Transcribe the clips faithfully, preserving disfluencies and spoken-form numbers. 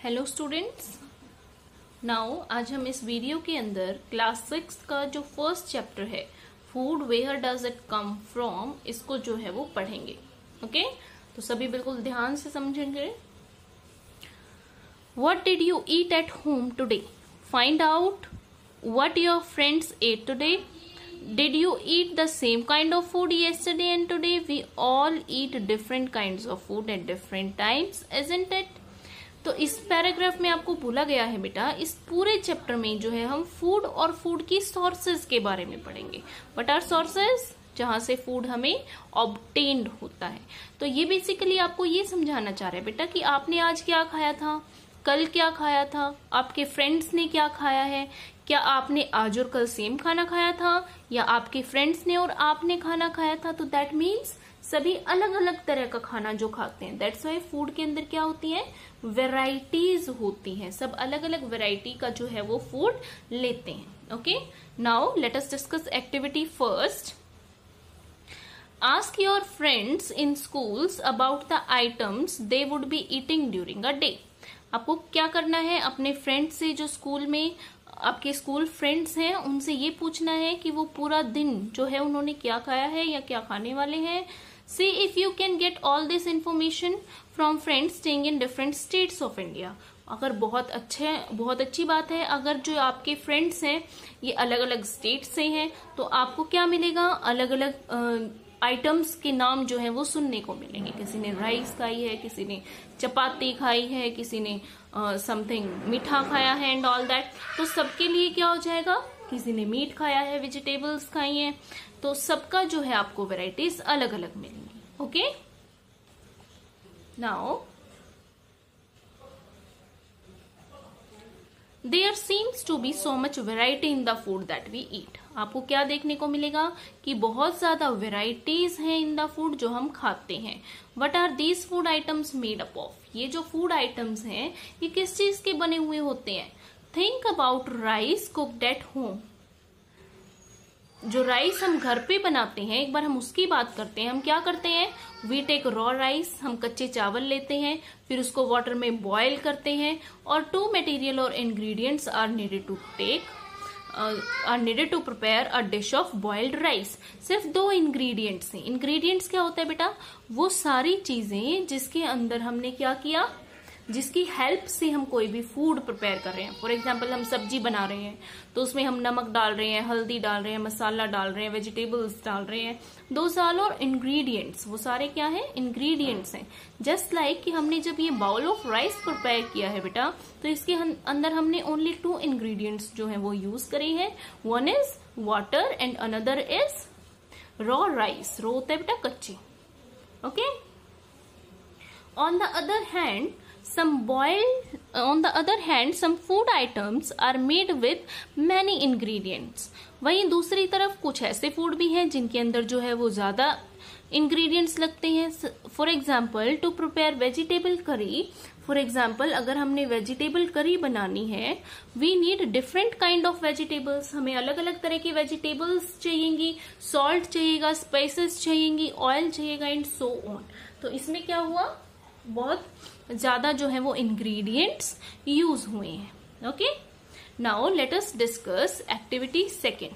Hello students, now आज हम इस वीडियो के अंदर क्लास सिक्स का जो फर्स्ट चैप्टर है food where does it come from, इसको जो है वो पढ़ेंगे। Okay okay? तो सभी बिल्कुल ध्यान से समझेंगे। What did you eat at home today? Find out what your friends ate today. Did you eat the same kind of food yesterday and today? We all eat different kinds of food at different times, isn't it? तो इस paragraph में आपको बोला गया है बेटा, इस पूरे चैप्टर में जो है हम फूड और फूड की सोर्सेज के बारे में पढ़ेंगे। What are sources? जहां से फूड हमें ऑब्टेन्ड होता है। तो ये बेसिकली आपको ये समझाना चाह रहा है बेटा कि आपने आज क्या खाया था, कल क्या खाया था, आपके फ्रेंड्स ने क्या खाया है, क्या आपने आज और कल सेम खाना खाया था या आपके फ्रेंड्स ने और आपने खाना खाया था। तो दैट मीन्स सभी अलग अलग तरह का खाना जो खाते हैं। दैट्स वाई फूड के अंदर क्या होती है, वेराइटीज होती हैं। सब अलग अलग वेराइटी का जो है वो फूड लेते हैं। Okay, now let us discuss activity first. Ask your friends in schools about the items they would be eating during a day. आपको क्या करना है, अपने फ्रेंड से जो स्कूल में आपके स्कूल फ्रेंड्स हैं उनसे ये पूछना है कि वो पूरा दिन जो है उन्होंने क्या खाया है या क्या खाने वाले हैं। See if you can get all this information from friends staying in different states of India. अगर बहुत अच्छे बहुत अच्छी बात है, अगर जो आपके फ्रेंड्स हैं ये अलग अलग स्टेट से हैं तो आपको क्या मिलेगा, अलग अलग आइटम्स के नाम जो है वो सुनने को मिलेंगे। किसी ने राइस खाई है, किसी ने चपाती खाई है, किसी ने समथिंग uh, मीठा खाया है एंड ऑल दैट। तो सबके लिए क्या हो जाएगा, किसी ने मीट खाया है, वेजिटेबल्स खाई हैं, तो सबका जो है आपको वेराइटीज अलग अलग मिलेंगी। Okay, now there seems to be so much variety in the food that we eat. आपको क्या देखने को मिलेगा कि बहुत ज्यादा वेराइटीज हैं इन द फूड जो हम खाते हैं। What are these food items made up of? ये जो फूड आइटम्स हैं ये किस चीज के बने हुए होते हैं? Think about rice cooked at home. जो राइस हम घर पे बनाते हैं, एक बार हम उसकी बात करते हैं। हम क्या करते हैं, वी टेक रॉ राइस, हम कच्चे चावल लेते हैं, फिर उसको वाटर में बॉयल करते हैं और टू मटेरियल और ingredients are needed to take are needed to prepare a dish of boiled rice. सिर्फ दो इंग्रेडिएंट्स हैं। इंग्रेडिएंट्स क्या होता है बेटा, वो सारी चीजें जिसके अंदर हमने क्या किया, जिसकी हेल्प से हम कोई भी फूड प्रिपेयर कर रहे हैं। फॉर एग्जाम्पल हम सब्जी बना रहे हैं तो उसमें हम नमक डाल रहे हैं, हल्दी डाल रहे हैं, मसाला डाल रहे हैं, वेजिटेबल्स डाल रहे हैं। दो साल और इंग्रेडिएंट्स, वो सारे क्या है, इंग्रेडिएंट्स हैं। जस्ट लाइक कि हमने जब ये बाउल ऑफ राइस प्रिपेयर किया है बेटा, तो इसके अंदर हमने ओनली टू इंग्रेडिएंट्स जो है वो यूज करे हैं। One is water and another is raw rice. Raw होता है बेटा कच्ची। Okay, on the other hand some boiled on the other hand some food items are made with many ingredients. वहीं दूसरी तरफ कुछ ऐसे फूड भी हैं जिनके अंदर जो है वो ज्यादा इंग्रेडिएंट्स लगते हैं। For example to prepare vegetable curry, for example अगर हमने वेजिटेबल करी बनानी है, we need different kind of vegetables. हमें अलग अलग तरह की वेजिटेबल्स चाहिएंगी, सॉल्ट चाहिएगा, स्पाइसेस चाहिएंगी, ऑयल चाहिएगा एंड सो ऑन। तो इसमें क्या हुआ, बहुत ज्यादा जो है वो इंग्रेडिएंट्स यूज हुए हैं। Okay, now let us discuss activity second.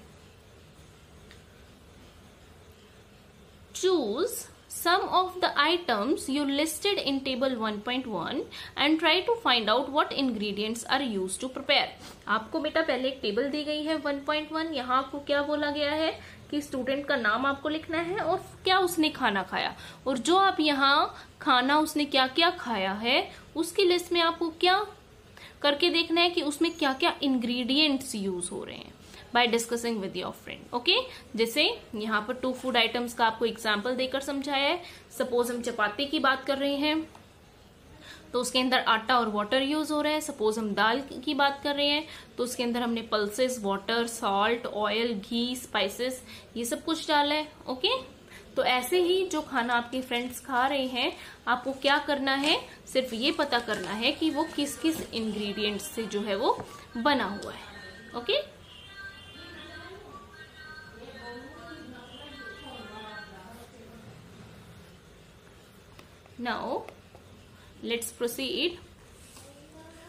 Choose some of the items you listed in table one point one and try to find out what ingredients are used to prepare. आपको बेटा पहले एक table दी गई है one point one. यहाँ आपको क्या बोला गया है कि स्टूडेंट का नाम आपको लिखना है और क्या उसने खाना खाया, और जो आप यहाँ खाना उसने क्या क्या खाया है उसकी लिस्ट में आपको क्या करके देखना है कि उसमें क्या क्या इंग्रेडिएंट्स यूज हो रहे हैं by discussing with your friend. Okay, जैसे यहाँ पर टू फूड आइटम्स का आपको एग्जाम्पल देकर समझाया है। सपोज हम चपाती की बात कर रहे हैं तो उसके अंदर आटा और वाटर यूज हो रहा है। सपोज हम दाल की बात कर रहे हैं तो उसके अंदर हमने pulses, water, salt, oil, ghee, spices, ये सब कुछ डाला है। ओके, तो ऐसे ही जो खाना आपके फ्रेंड्स खा रहे हैं आपको क्या करना है, सिर्फ ये पता करना है कि वो किस किस इंग्रेडिएंट्स से जो है वो बना हुआ है। Okay, now let's proceed.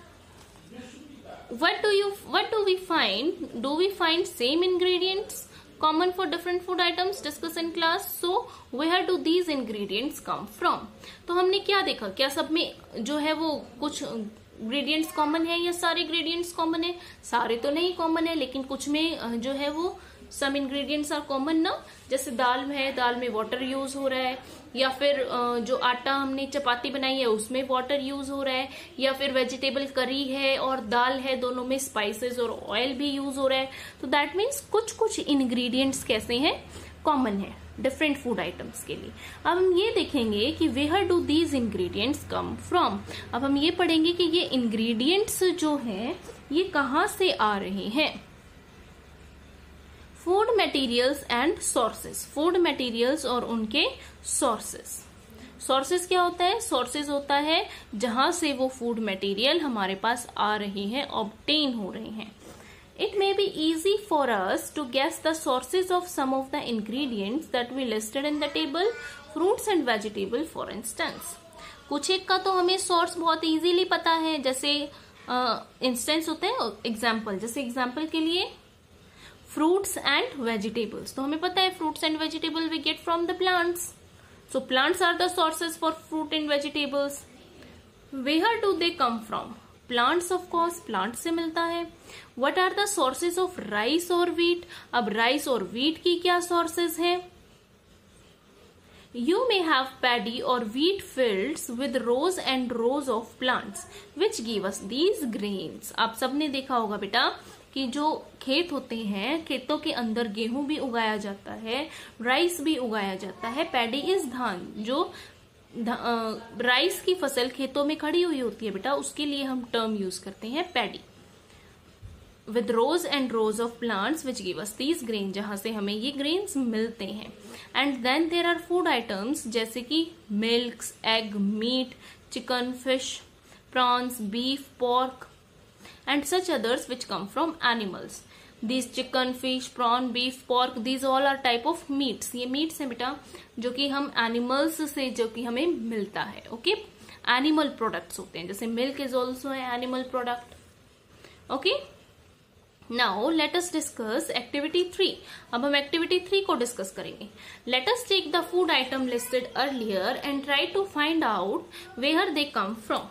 what do you what do we find? Do we find same ingredients common for different food items discussed in class? So where do these ingredients come from? तो हमने क्या देखा, क्या सब में जो है वो कुछ इंग्रेडिएंट्स कॉमन है या सारे इंग्रेडिएंट्स कॉमन है? सारे तो नहीं कॉमन है, लेकिन कुछ में जो है वो सम इंग्रेडिएंट्स आर कॉमन ना। जैसे दाल में है, दाल में वाटर यूज हो रहा है, या फिर जो आटा हमने चपाती बनाई है उसमें वाटर यूज हो रहा है, या फिर वेजिटेबल करी है और दाल है, दोनों में स्पाइसेस और ऑयल भी यूज हो रहा है। तो दैट मीन्स कुछ कुछ इंग्रेडिएंट्स कैसे हैं, कॉमन है डिफरेंट फूड आइटम्स के लिए। अब हम ये देखेंगे कि where do these ingredients come from. अब हम ये पढ़ेंगे कि ये इंग्रेडिएंट्स जो है ये कहाँ से आ रहे हैं। Food materials and sources, food materials और उनके सोर्सेस। सोर्सेस क्या होता है? सोर्सेस होता है जहां से वो फूड मटेरियल हमारे पास आ रहे हैं, ऑब्टेन हो रहे हैं। It may be easy for us to guess the sources of some of the ingredients that we listed in the table, fruits and vegetable for instance. कुछ एक का तो हमें सोर्स बहुत इजीली पता है, जैसे इंस्टेंस uh, होते हैं एग्जाम्पल। जैसे एग्जाम्पल के लिए फ्रूट्स एंड वेजिटेबल्स, तो हमें पता है fruits and vegetable we get from the plants. So plants are the sources for fruit and vegetables. Where do they come from? Plants, of course plant से मिलता है। What are the sources of rice और wheat? अब rice और wheat की क्या sources हैं? You may have paddy or wheat fields with rows and rows of plants which give us these grains. आप सबने देखा होगा बेटा कि जो खेत होते हैं, खेतों के अंदर गेहूं भी उगाया जाता है, राइस भी उगाया जाता है। पैडी इज धान, जो राइस की फसल खेतों में खड़ी हुई होती है बेटा, उसके लिए हम टर्म यूज करते हैं paddy. With rows and rows of plants which give us these grain, जहां से हमें ये ग्रेन्स मिलते हैं। And then there are food items जैसे कि milk, egg, meat, chicken, fish, prawns, beef, pork and such others which come from animals. These chicken, fish, prawn, beef, pork, these all are type of meats. ये meats हैं बेटा जो कि हम animals से जो कि हमें मिलता है। ओके, animal products होते हैं, जैसे milk is also an animal product. Okay, now let us discuss activity three. अब हम activity three को discuss करेंगे। Let us take the food item listed earlier and try to find out where they come from.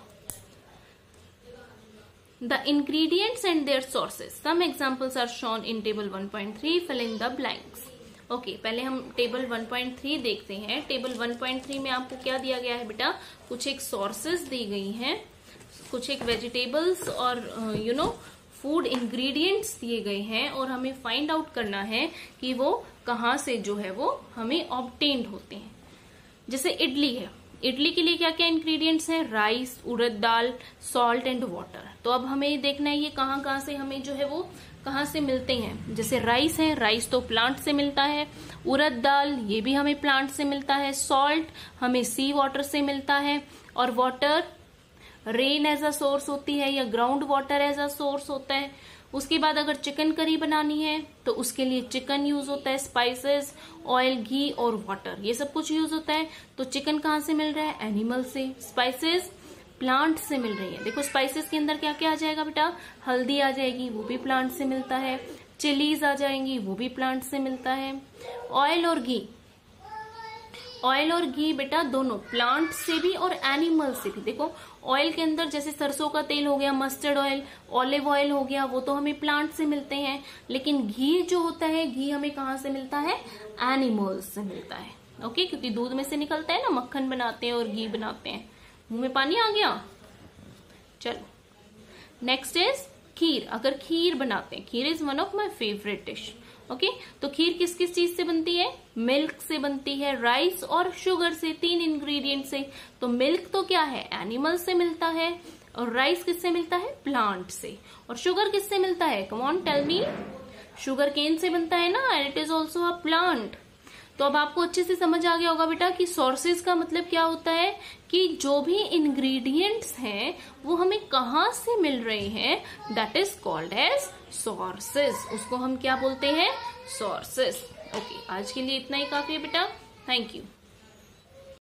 The ingredients and their sources. Some examples are shown in table one point three. Fill in the blanks. Okay, पहले हम table one point three देखते हैं। Table one point three में आपको क्या दिया गया है बेटा? कुछ एक सोर्सेज दी गई हैं, कुछ एक वेजिटेबल्स और यू नो फूड इंग्रेडिएंट्स दिए गए हैं, और हमें फाइंड आउट करना है कि वो कहाँ से जो है वो हमें ऑब्टेन्ड होते हैं। जैसे इडली है, इडली के लिए क्या क्या इंग्रेडिएंट्स हैं? Rice, urad dal, salt and water. तो अब हमें देखना है ये कहाँ कहाँ से हमें जो है वो कहाँ से मिलते हैं। जैसे राइस है, राइस तो प्लांट से मिलता है। उड़द दाल ये भी हमें प्लांट से मिलता है। सॉल्ट हमें सी वाटर से मिलता है, और water rain as a source होती है या ground water as a source होता है। उसके बाद अगर चिकन करी बनानी है तो उसके लिए चिकन यूज होता है, स्पाइसेस, ऑयल, घी और वाटर, ये सब कुछ यूज होता है। तो चिकन कहाँ से मिल रहा है? एनिमल से। स्पाइसेस प्लांट से मिल रही है। देखो स्पाइसेस के अंदर क्या क्या आ जाएगा बेटा? हल्दी आ जाएगी, वो भी प्लांट से मिलता है। चिलीज आ जाएंगी, वो भी प्लांट से मिलता है। ऑयल और घी, ऑयल और घी बेटा दोनों प्लांट से भी और एनिमल से भी। देखो ऑयल के अंदर जैसे सरसों का तेल हो गया, मस्टर्ड ऑयल, ऑलिव ऑयल हो गया, वो तो हमें प्लांट से मिलते हैं। लेकिन घी जो होता है, घी हमें कहाँ से मिलता है? एनिमल्स से मिलता है। ओके, क्योंकि दूध में से निकलता है ना, मक्खन बनाते हैं और घी बनाते हैं। मुंह में पानी आ गया? चलो नेक्स्ट इज खीर। अगर खीर बनाते हैं, kheer is one of my favourite dish. Okay okay? तो खीर किस किस चीज से बनती है? मिल्क से बनती है, राइस और शुगर से, तीन इंग्रेडिएंट से। तो मिल्क तो क्या है? एनिमल से मिलता है, और राइस किससे मिलता है? प्लांट से। और शुगर किससे मिलता है? Come on tell me. Sugar cane से बनता है ना, and it is also a plant. तो अब आपको अच्छे से समझ आ गया होगा बेटा कि सोर्सेज का मतलब क्या होता है, कि जो भी इंग्रेडिएंट्स हैं वो हमें कहाँ से मिल रहे हैं, that is called as sources. उसको हम क्या बोलते हैं? सोर्सेज। ओके, आज के लिए इतना ही काफी है बेटा। Thank you.